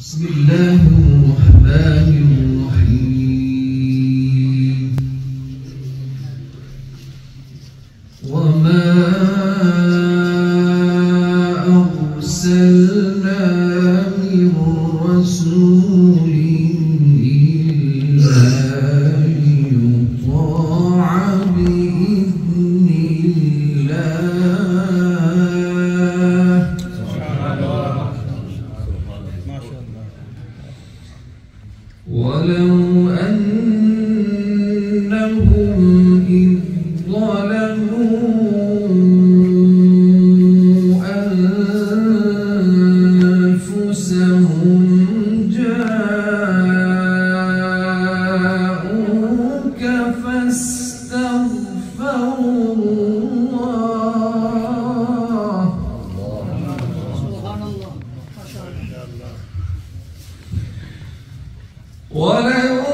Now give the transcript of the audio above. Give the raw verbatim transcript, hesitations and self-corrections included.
بسم الله الرحمن الرحيم وما أرسلنا من رسول إلا ليطاع بإذن الله ولو أنهم إذ ظلموا أنفسهم جاءوك فاستغفروا الله سبحان الله ما شاء الله ولو